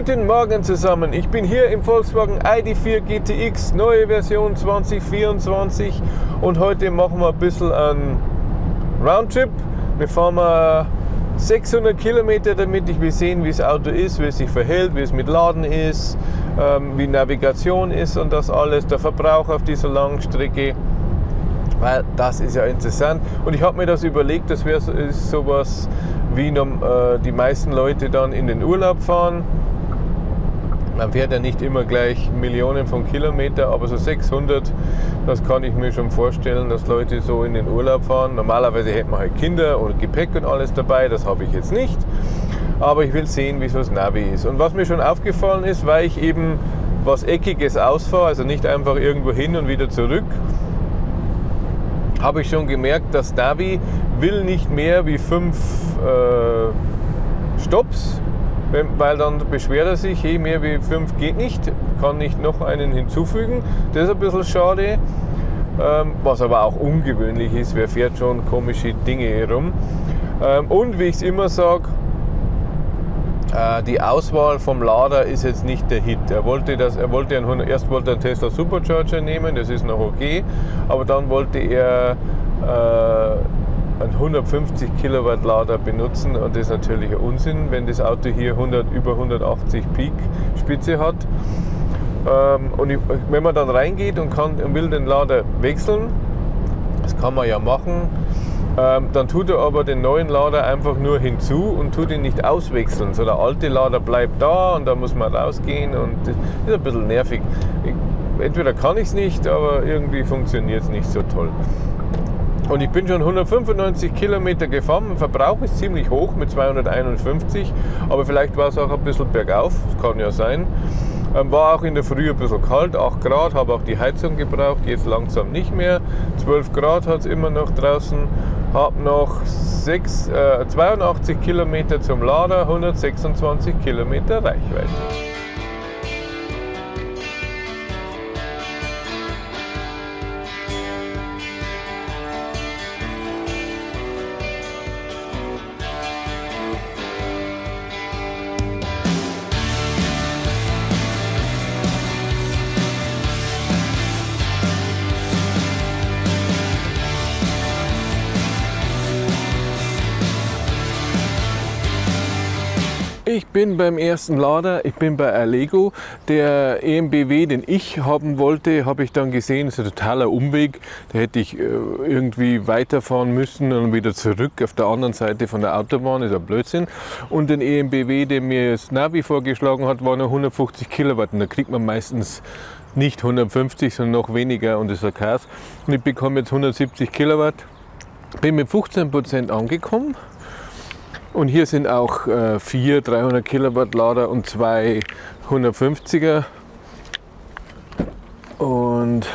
Guten Morgen zusammen, ich bin hier im Volkswagen ID.4 GTX, neue Version 2024 und heute machen wir ein bisschen einen Roundtrip. Wir fahren mal 600 Kilometer damit. Ich will sehen, wie das Auto ist, wie es sich verhält, wie es mit Laden ist, wie Navigation ist und das alles, der Verbrauch auf dieser langen Strecke, weil das ist ja interessant. Und ich habe mir das überlegt, das wäre sowas wie die meisten Leute dann in den Urlaub fahren. Man fährt ja nicht immer gleich Millionen von Kilometern, aber so 600, das kann ich mir schon vorstellen, dass Leute so in den Urlaub fahren. Normalerweise hätte man halt Kinder und Gepäck und alles dabei, das habe ich jetzt nicht. Aber ich will sehen, wie so das Navi ist. Und was mir schon aufgefallen ist, weil ich eben was Eckiges ausfahre, also nicht einfach irgendwo hin und wieder zurück, habe ich schon gemerkt, das Navi will nicht mehr wie 5 Stops. Weil dann beschwert er sich, hey, mehr wie 5 geht nicht, kann nicht noch einen hinzufügen. Das ist ein bisschen schade, was aber auch ungewöhnlich ist, wer fährt schon komische Dinge herum. Und wie ich es immer sage, die Auswahl vom Lader ist jetzt nicht der Hit. Erst wollte er einen Tesla Supercharger nehmen, das ist noch okay, aber dann wollte er einen 150 Kilowatt Lader benutzen und das ist natürlich ein Unsinn, wenn das Auto hier über 180 Peak Spitze hat. Und wenn man dann reingeht und will den Lader wechseln, das kann man ja machen, dann tut er aber den neuen Lader einfach nur hinzu und tut ihn nicht auswechseln. So der alte Lader bleibt da und da muss man rausgehen und das ist ein bisschen nervig. Entweder kann ich es nicht, aber irgendwie funktioniert es nicht so toll. Und ich bin schon 195 Kilometer gefahren, der Verbrauch ist ziemlich hoch mit 251, aber vielleicht war es auch ein bisschen bergauf, das kann ja sein. War auch in der Früh ein bisschen kalt, 8 Grad, habe auch die Heizung gebraucht, jetzt langsam nicht mehr. 12 Grad hat es immer noch draußen, habe noch 82 Kilometer zum Lader, 126 Kilometer Reichweite. Ich bin beim ersten Lader, ich bin bei Allego. Der EMBW, den ich haben wollte, habe ich dann gesehen, das ist ein totaler Umweg. Da hätte ich irgendwie weiterfahren müssen und wieder zurück auf der anderen Seite von der Autobahn, das ist ein Blödsinn. Und den EMBW, der mir das Navi vorgeschlagen hat, war nur 150 Kilowatt. Und da kriegt man meistens nicht 150, sondern noch weniger und das ist ein Chaos. Und ich bekomme jetzt 170 Kilowatt, bin mit 15% angekommen. Und hier sind auch 4 300 Kilowatt Lader und 2 150er. Und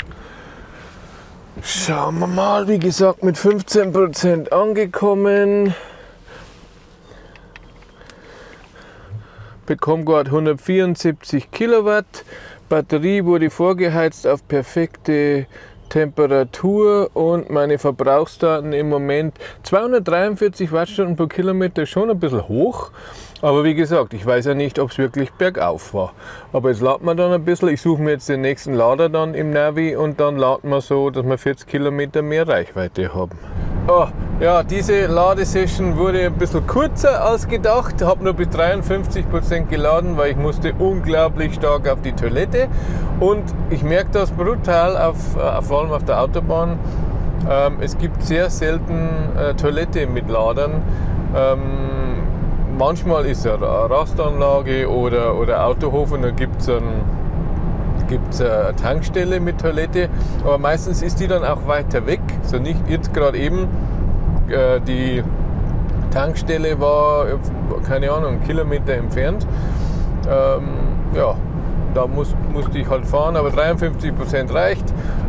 schauen wir mal, wie gesagt, mit 15% angekommen. Bekomme gerade 174 Kilowatt. Batterie wurde vorgeheizt auf perfekte Temperatur und meine Verbrauchsdaten im Moment 243 Wattstunden pro Kilometer, schon ein bisschen hoch. Aber wie gesagt, ich weiß ja nicht, ob es wirklich bergauf war. Aber jetzt laden wir dann ein bisschen. Ich suche mir jetzt den nächsten Lader dann im Navi und dann laden wir so, dass wir 40 Kilometer mehr Reichweite haben. Oh, ja, diese Ladesession wurde ein bisschen kürzer als gedacht. Ich habe nur bis 53% geladen, weil ich musste unglaublich stark auf die Toilette. Und ich merke das brutal, vor allem auf der Autobahn. Es gibt sehr selten Toilette mit Ladern. Manchmal ist es eine Rastanlage oder Autohof und da gibt es eine Tankstelle mit Toilette, aber meistens ist die dann auch weiter weg. So nicht jetzt gerade eben, die Tankstelle war, keine Ahnung, 1 Kilometer entfernt. Ja, da musste ich halt fahren, aber 53% reicht.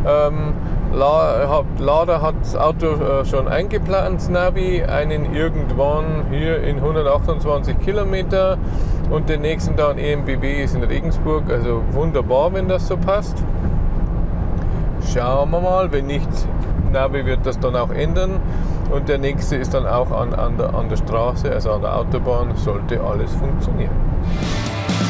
Lader hat das Auto schon eingeplant, das Navi, einen irgendwann hier in 128 Kilometer und den nächsten da in EMBW ist in Regensburg, also wunderbar, wenn das so passt. Schauen wir mal, wenn nicht, Navi wird das dann auch ändern und der nächste ist dann auch an der Straße, also an der Autobahn, sollte alles funktionieren.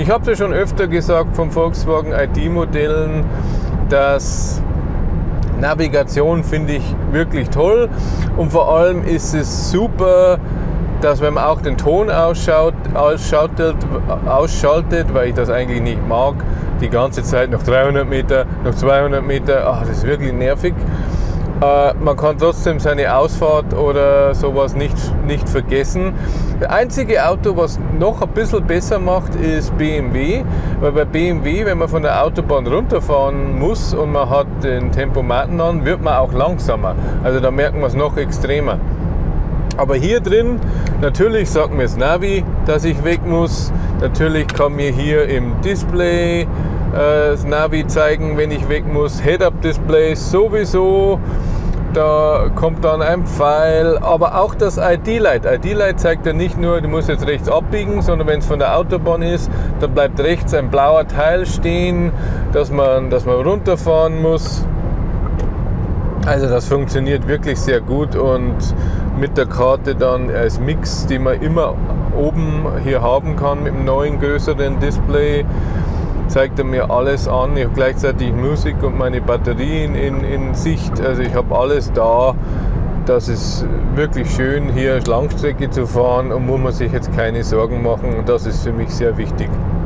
Ich habe es ja schon öfter gesagt von Volkswagen ID-Modellen, dass Navigation finde ich wirklich toll und vor allem ist es super, dass wenn man auch den Ton ausschaltet, weil ich das eigentlich nicht mag, die ganze Zeit noch 300 Meter, noch 200 Meter, ach, das ist wirklich nervig. Man kann trotzdem seine Ausfahrt oder sowas nicht vergessen. Das einzige Auto, was noch ein bisschen besser macht, ist BMW. Weil bei BMW, wenn man von der Autobahn runterfahren muss und man hat den Tempomaten an, wird man auch langsamer. Also da merkt man es noch extremer. Aber hier drin, natürlich sagt mir das Navi, dass ich weg muss. Natürlich kann mir hier im Display das Navi zeigen, wenn ich weg muss. Head-Up-Display sowieso. Da kommt dann ein Pfeil, aber auch das ID-Light. ID-Light zeigt ja nicht nur, du musst jetzt rechts abbiegen, sondern wenn es von der Autobahn ist, dann bleibt rechts ein blauer Teil stehen, dass man runterfahren muss. Also das funktioniert wirklich sehr gut und mit der Karte dann als Mix, die man immer oben hier haben kann mit dem neuen größeren Display, zeigt er mir alles an. Ich habe gleichzeitig Musik und meine Batterien in Sicht. Also ich habe alles da. Das ist wirklich schön, hier Langstrecke zu fahren und muss man sich jetzt keine Sorgen machen. Und das ist für mich sehr wichtig.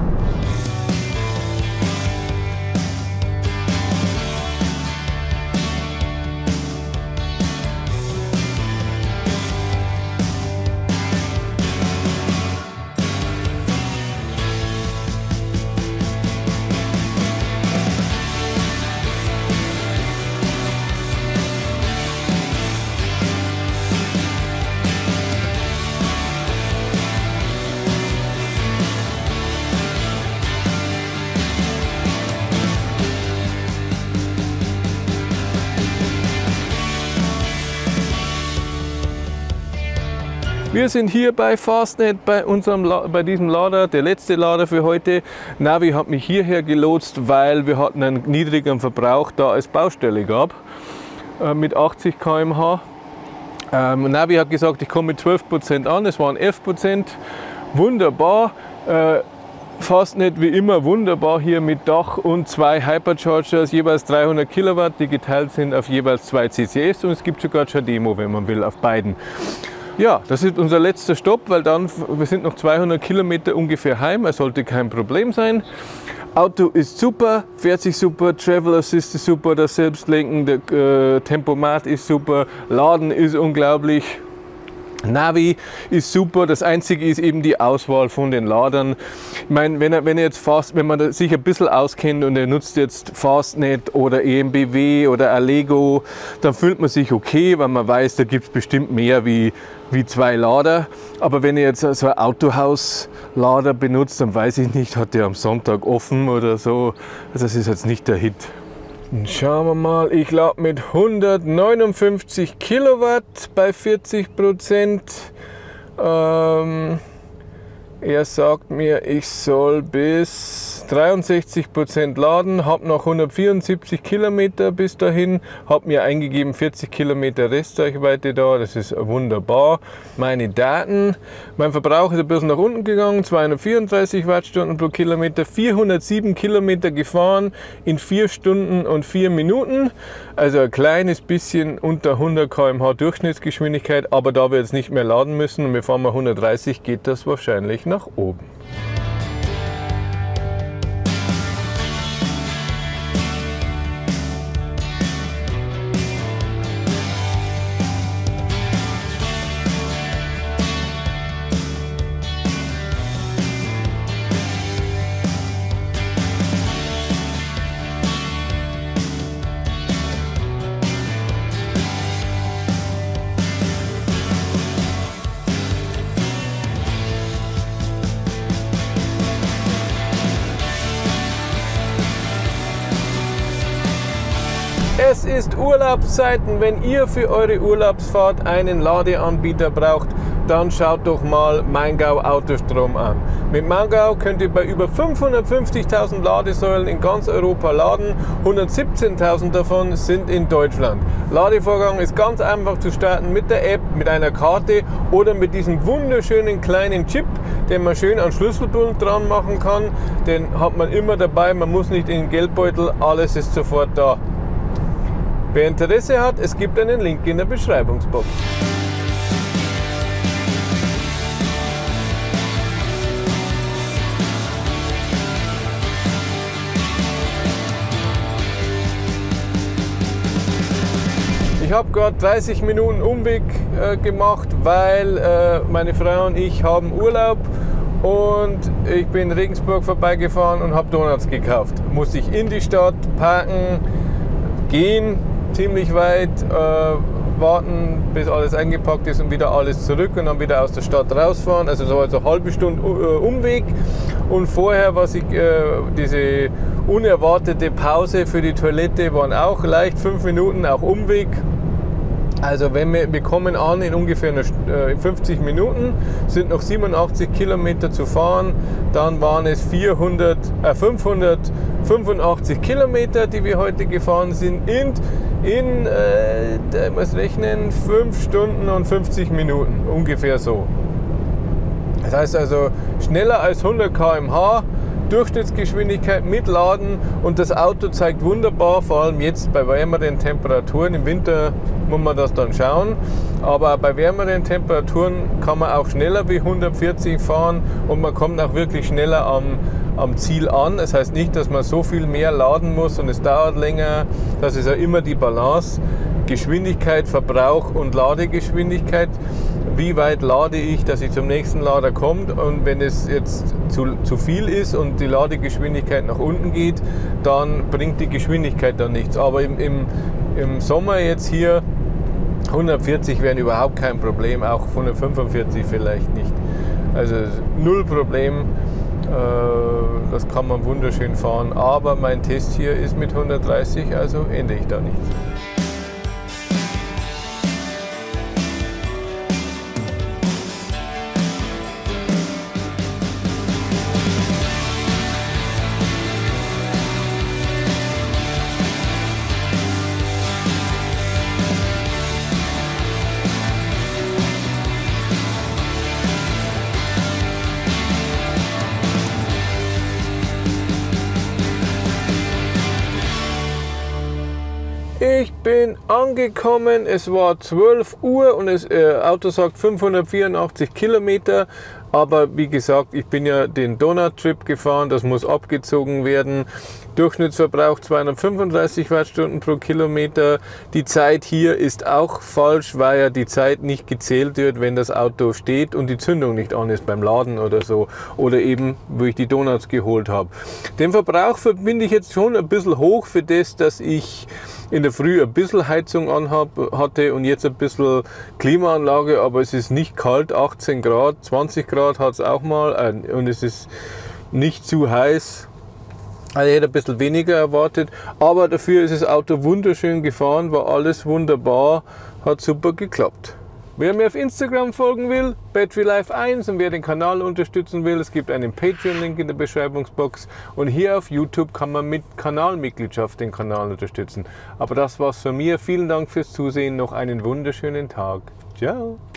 Wir sind hier bei Fastnet, bei diesem Lader, der letzte Lader für heute. Navi hat mich hierher gelotst, weil wir hatten einen niedrigeren Verbrauch, da es Baustelle gab, mit 80 km/h. Navi hat gesagt, ich komme mit 12% an, es waren 11%. Wunderbar. Fastnet wie immer wunderbar hier mit Dach und 2 Hyperchargers, jeweils 300 Kilowatt, die geteilt sind auf jeweils 2 CCS und es gibt sogar Demo, wenn man will, auf beiden. Ja, das ist unser letzter Stopp, weil dann, wir sind noch 200 Kilometer ungefähr heim, es sollte kein Problem sein. Auto ist super, fährt sich super, Travel Assist ist super, das Selbstlenken, der Tempomat ist super, Laden ist unglaublich. Navi ist super, das einzige ist eben die Auswahl von den Ladern. Ich meine, wenn man sich ein bisschen auskennt und er nutzt jetzt Fastnet oder EMBW oder Allego, dann fühlt man sich okay, weil man weiß, da gibt es bestimmt mehr wie 2 Lader. Aber wenn ihr jetzt so ein Autohauslader benutzt, dann weiß ich nicht, hat der am Sonntag offen oder so. Also das ist jetzt nicht der Hit. Schauen wir mal, ich lade mit 159 Kilowatt bei 40%. Er sagt mir, ich soll bis 63% laden, habe noch 174 Kilometer bis dahin, habe mir eingegeben 40 Kilometer Restreichweite da, das ist wunderbar. Meine Daten, mein Verbrauch ist ein bisschen nach unten gegangen, 234 Wattstunden pro Kilometer, 407 Kilometer gefahren in 4 Stunden und 4 Minuten, also ein kleines bisschen unter 100 km/h Durchschnittsgeschwindigkeit, aber da wir jetzt nicht mehr laden müssen und wir fahren mal 130, geht das wahrscheinlich nach oben. Es ist Urlaubszeiten. Wenn ihr für eure Urlaubsfahrt einen Ladeanbieter braucht, dann schaut doch mal Maingau Autostrom an. Mit Maingau könnt ihr bei über 550.000 Ladesäulen in ganz Europa laden. 117.000 davon sind in Deutschland. Ladevorgang ist ganz einfach zu starten mit der App, mit einer Karte oder mit diesem wunderschönen kleinen Chip, den man schön an Schlüsselbund dran machen kann. Den hat man immer dabei, man muss nicht in den Geldbeutel, alles ist sofort da. Wer Interesse hat, es gibt einen Link in der Beschreibungsbox. Ich habe gerade 30 Minuten Umweg gemacht, weil meine Frau und ich haben Urlaub und ich bin in Regensburg vorbeigefahren und habe Donuts gekauft. Musste ich in die Stadt parken, gehen ziemlich weit, warten, bis alles eingepackt ist und wieder alles zurück und dann wieder aus der Stadt rausfahren. Also so eine halbe Stunde Umweg. Und vorher, diese unerwartete Pause für die Toilette waren auch leicht 5 Minuten, auch Umweg. Also wir kommen an in ungefähr 50 Minuten, sind noch 87 Kilometer zu fahren, dann waren es 585 Kilometer, die wir heute gefahren sind, ich muss rechnen, 5 Stunden und 50 Minuten, ungefähr so. Das heißt also schneller als 100 km/h, Durchschnittsgeschwindigkeit mit Laden und das Auto zeigt wunderbar, vor allem jetzt bei wärmeren Temperaturen. Im Winter muss man das dann schauen, aber bei wärmeren Temperaturen kann man auch schneller wie 140 fahren und man kommt auch wirklich schneller am Ziel an. Das heißt nicht, dass man so viel mehr laden muss und es dauert länger. Das ist ja immer die Balance. Geschwindigkeit, Verbrauch und Ladegeschwindigkeit. Wie weit lade ich, dass ich zum nächsten Lader komme, und wenn es jetzt zu viel ist und die Ladegeschwindigkeit nach unten geht, dann bringt die Geschwindigkeit dann nichts. Aber im Sommer jetzt hier 140 wären überhaupt kein Problem, auch 145 vielleicht nicht. Also null Problem, das kann man wunderschön fahren, aber mein Test hier ist mit 130, also ändere ich da nichts. Ich bin angekommen, es war 12 Uhr und das Auto sagt 584 Kilometer. Aber wie gesagt, ich bin ja den Donut-Trip gefahren, das muss abgezogen werden. Durchschnittsverbrauch 235 Wattstunden pro Kilometer. Die Zeit hier ist auch falsch, weil ja die Zeit nicht gezählt wird, wenn das Auto steht und die Zündung nicht an ist beim Laden oder so. Oder eben, wo ich die Donuts geholt habe. Den Verbrauch verbinde ich jetzt schon ein bisschen hoch für das, dass ich in der Früh ein bisschen Heizung hatte und jetzt ein bisschen Klimaanlage, aber es ist nicht kalt, 18 Grad, 20 Grad hat es auch mal und es ist nicht zu heiß. Also ich hätte ein bisschen weniger erwartet, aber dafür ist das Auto wunderschön gefahren, war alles wunderbar, hat super geklappt. Wer mir auf Instagram folgen will, BatteryLife1, und wer den Kanal unterstützen will, es gibt einen Patreon-Link in der Beschreibungsbox, und hier auf YouTube kann man mit Kanalmitgliedschaft den Kanal unterstützen. Aber das war's von mir. Vielen Dank fürs Zusehen, noch einen wunderschönen Tag. Ciao!